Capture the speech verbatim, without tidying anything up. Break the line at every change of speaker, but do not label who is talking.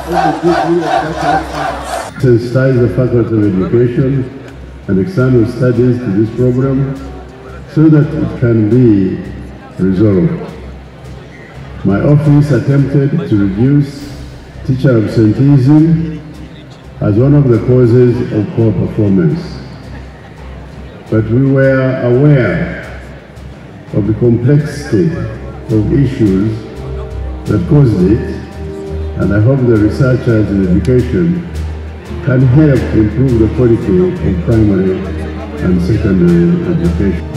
Sensitize the Faculty of Education and External Studies to this program so that it can be resolved. My office attempted to reduce teacher absenteeism as one of the causes of poor performance. But we were aware of the complexity of issues that caused it, and I hope the researchers in education can help improve the quality of primary and secondary education.